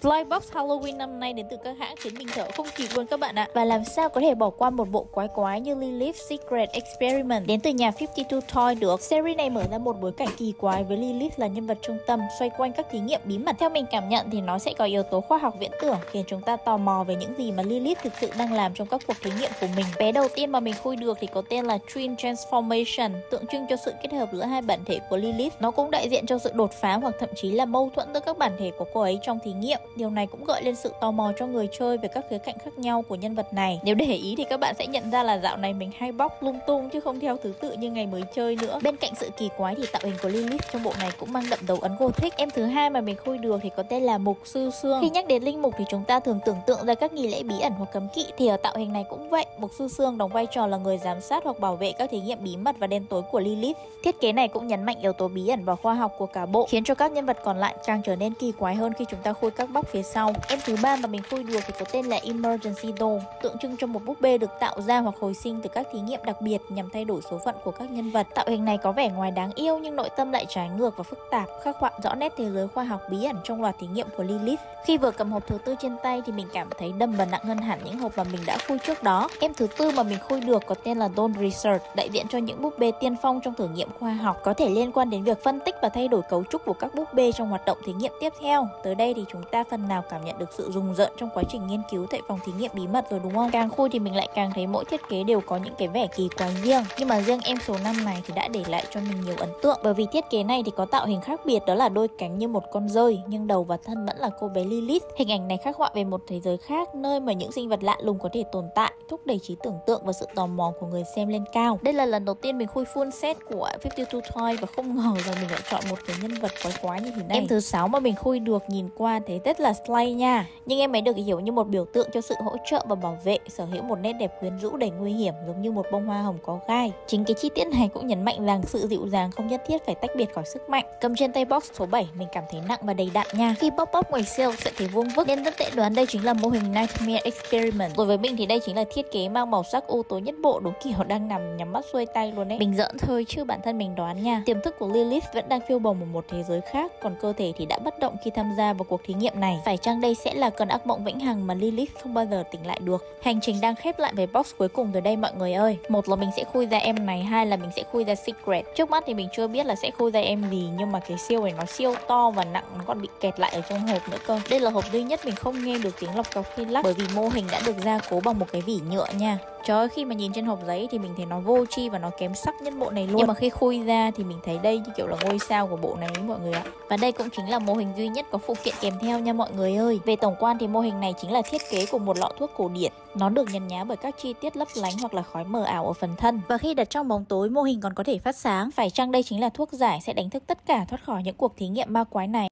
Flybox Halloween năm nay đến từ các hãng khiến mình thở không kịp luôn các bạn ạ. Và làm sao có thể bỏ qua một bộ quái quái như Lilith Secret Experiment đến từ nhà 52 Toy được. Series này mở ra một bối cảnh kỳ quái với Lilith là nhân vật trung tâm, xoay quanh các thí nghiệm bí mật. Theo mình cảm nhận thì nó sẽ có yếu tố khoa học viễn tưởng, khiến chúng ta tò mò về những gì mà Lilith thực sự đang làm trong các cuộc thí nghiệm của mình. Bé đầu tiên mà mình khui được thì có tên là Twin Transformation, tượng trưng cho sự kết hợp giữa hai bản thể của Lilith. Nó cũng đại diện cho sự đột phá hoặc thậm chí là mâu thuẫn giữa các bản thể của cô ấy trong thí nghiệm. Điều này cũng gợi lên sự tò mò cho người chơi về các khía cạnh khác nhau của nhân vật này. Nếu để ý thì các bạn sẽ nhận ra là dạo này mình hay bóc lung tung chứ không theo thứ tự như ngày mới chơi nữa. Bên cạnh sự kỳ quái thì tạo hình của Lilith trong bộ này cũng mang đậm dấu ấn Gothic. Em thứ hai mà mình khui được thì có tên là Mục Sư Sương. Khi nhắc đến linh mục thì chúng ta thường tưởng tượng ra các nghi lễ bí ẩn hoặc cấm kỵ, thì ở tạo hình này cũng vậy. Mục Sư Sương đóng vai trò là người giám sát hoặc bảo vệ các thí nghiệm bí mật và đen tối của Lilith. Thiết kế này cũng nhấn mạnh yếu tố bí ẩn và khoa học của cả bộ, khiến cho các nhân vật còn lại càng trở nên kỳ quái hơn khi chúng ta khui các box phía sau. Em thứ ba mà mình khui được thì có tên là Emergency Doll, tượng trưng cho một búp bê được tạo ra hoặc hồi sinh từ các thí nghiệm đặc biệt nhằm thay đổi số phận của các nhân vật. Tạo hình này có vẻ ngoài đáng yêu nhưng nội tâm lại trái ngược và phức tạp, khắc họa rõ nét thế giới khoa học bí ẩn trong loạt thí nghiệm của Lilith. Khi vừa cầm hộp thứ tư trên tay thì mình cảm thấy đầm và nặng hơn hẳn những hộp mà mình đã khui trước đó. Em thứ tư mà mình khui được có tên là Doll Research, đại diện cho những búp bê tiên phong trong thử nghiệm khoa học, có thể liên quan đến việc phân tích và thay đổi cấu trúc của các búp bê trong hoạt động thí nghiệm tiếp theo. Tới đây thì chúng ta phần nào cảm nhận được sự rùng rợn trong quá trình nghiên cứu tại phòng thí nghiệm bí mật rồi đúng không? Càng khui thì mình lại càng thấy mỗi thiết kế đều có những cái vẻ kỳ quái riêng. Nhưng mà riêng em số 5 này thì đã để lại cho mình nhiều ấn tượng, bởi vì thiết kế này thì có tạo hình khác biệt, đó là đôi cánh như một con dơi nhưng đầu và thân vẫn là cô bé Lilith. Hình ảnh này khắc họa về một thế giới khác, nơi mà những sinh vật lạ lùng có thể tồn tại, thúc đẩy trí tưởng tượng và sự tò mò của người xem lên cao. Đây là lần đầu tiên mình khui full set của 52 Toy và không ngờ rằng mình lại chọn một cái nhân vật quái quái như thế này. Em thứ 6 mà mình khui được nhìn qua thấy rất là slay nha, nhưng em ấy được hiểu như một biểu tượng cho sự hỗ trợ và bảo vệ, sở hữu một nét đẹp quyến rũ đầy nguy hiểm, giống như một bông hoa hồng có gai. Chính cái chi tiết này cũng nhấn mạnh rằng sự dịu dàng không nhất thiết phải tách biệt khỏi sức mạnh. Cầm trên tay box số 7 mình cảm thấy nặng và đầy đặn nha. Khi bóc ngoài sale sẽ thấy vuông vức nên rất dễ đoán đây chính là mô hình Nightmare Experiment. Rồi với mình thì đây chính là thiết kế mang màu sắc u tối nhất bộ, đúng kiểu đang nằm nhắm mắt xuôi tay luôn đấy. Mình giỡn thôi chứ bản thân mình đoán nha. Tiềm thức của Lilith vẫn đang phiêu bồng ở một thế giới khác, còn cơ thể thì đã bất động khi tham gia vào cuộc thí nghiệm này. Phải chăng đây sẽ là cơn ác mộng vĩnh hằng mà Lilith không bao giờ tỉnh lại được? Hành trình đang khép lại với box cuối cùng rồi đây mọi người ơi. Một là mình sẽ khui ra em này, hai là mình sẽ khui ra Secret. Trước mắt thì mình chưa biết là sẽ khui ra em gì, nhưng mà cái siêu này nó siêu to và nặng, nó còn bị kẹt lại ở trong hộp nữa cơ. Đây là hộp duy nhất mình không nghe được tiếng lọc cọc khi lắc, bởi vì mô hình đã được gia cố bằng một cái vỉ nhựa nha. Trời ơi, khi mà nhìn trên hộp giấy thì mình thấy nó vô tri và nó kém sắc nhất bộ này luôn. Nhưng mà khi khui ra thì mình thấy đây như kiểu là ngôi sao của bộ này ấy mọi người ạ. Và đây cũng chính là mô hình duy nhất có phụ kiện kèm theo nha mọi người ơi. Về tổng quan thì mô hình này chính là thiết kế của một lọ thuốc cổ điển. Nó được nhấn nhá bởi các chi tiết lấp lánh hoặc là khói mờ ảo ở phần thân. Và khi đặt trong bóng tối, mô hình còn có thể phát sáng. Phải chăng đây chính là thuốc giải sẽ đánh thức tất cả thoát khỏi những cuộc thí nghiệm ma quái này?